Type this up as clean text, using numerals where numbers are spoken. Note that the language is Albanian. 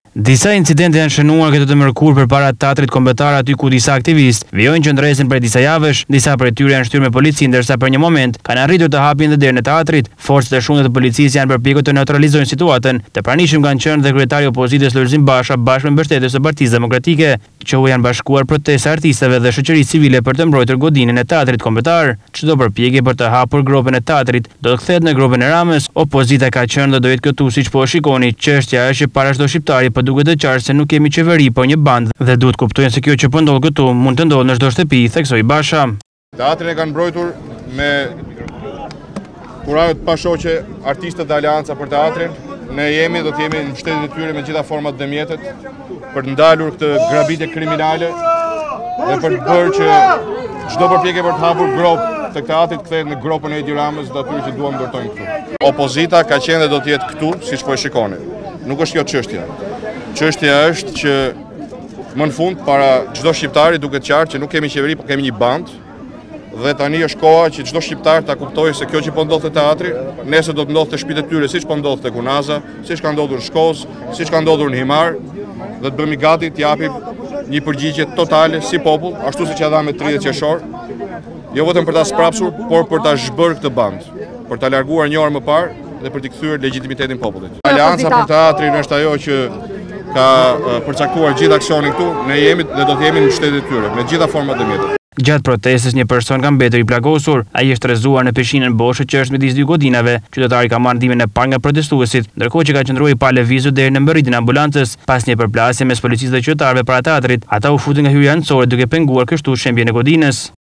Disa incidente janë shënuar këtë të mërkur përpara teatrit kombëtar aty ku disa aktivistë vijojnë që ndresin prej disa javësh, disa prej tyre janë shtyr me polici ndërsa për një moment kanë arritur të hapin dhe derën e teatrit. Forcat e shumta të policisë janë përpjekur të neutralizojnë situatën. Të pranishëm kanë qenë dhe kryetari i opozitës Lulzim Basha bashkë me mbështetës së Partisë Demokratike, që u janë bashkuar protesta artistëve dhe shoqërisë civile për të mbrojtur godinën e teatrit kombëtar. Çdo përpjekje për të hapur gropën e teatrit do të kthehet në gropën e Ramës. Opozita ka qenë dhe do jetë këtu siç po shikoni. Çështja është që para çdo shqiptari duket të qartë se nuk kemi qeveri, por një bandë dhe duhet kuptojnë se kjo që po ndodh këtu mund të ndodhë në çdo shtëpi, theksoi Basha. Teatrin e kanë mbrojtur me kurajo të pashoqe artistët dhe aleanca për teatrin. Ne do të jemi në mbështetjen e tyre me gjitha format dhe mjetet për të ndalur këtë grabitje kriminale dhe për të bërë që çdo përpjekje për të hapur grop të teatrit kthehet në gropën e Edi Ramës dhe atyre që duam ndërtojnë këtu. Opozita ka qenë dhe do të jetë këtu, siç po e shikoni. Nuk është kjo çështja. Çështja është që më në fund para çdo shqiptari duket qartë që nuk kemi qeveri, por kemi një band. Dhe tani është koha që çdo shqiptar ta kuptojë se kjo që po ndodh te teatri, nesër do të ndodhë te shtëpitë e tyre, siç po ndodh te Kunaza, siç ka ndodhur në Shkozë, siç ka ndodhur në Himar, dhe të bëhemi gati të japim një përgjigje totale si popull, ashtu siç e dhamë 30 qershor, jo vetëm për ta sprapsur, por për ta zhbërë këtë band, për ta larguar një orë më parë dhe për të kthyer legitimitetin popullit. Aleanca për teatrin është ajo që ka përcaktuar gjithë aksionin këtu, ne jemi dhe do të jemi në mbështetje të tyre, me gjitha format e mjetet. Gjatë protestës një person ka mbetur i plagosur. Ai është rrezuar në peshinën boshe që është midis dy godinave. Qytetari ka marrë ndihmën e parë nga protestuesit, ndërkohë që ka qëndruar pa lëvizur deri në mbërritjen e ambulancës. Pas një përplasje mes policisë dhe qytetarëve para teatrit, ata u futën nga hyrja anësore duke penguar kështu shembjen e godinës.